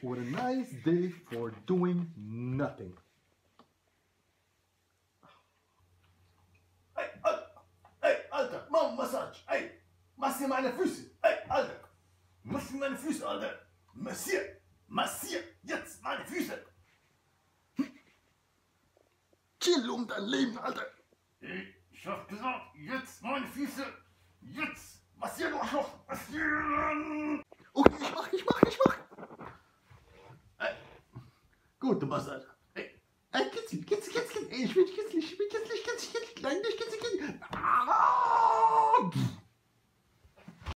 What a nice day for doing nothing. Ey, Alter, mach eine Massage. Ey, massier meine Füße. Ey, Alter, massier meine Füße, Alter. Massier jetzt meine Füße. Chill um dein Leben, Alter. Ich hab gesagt, jetzt meine Füße. Jetzt. Massier, du Arschloch. Massieren. Okay, ich mach. Ey, gute Massage. Kitzel. Ey, ich bin kitzlig. Nein, nicht kitzlig. Ah!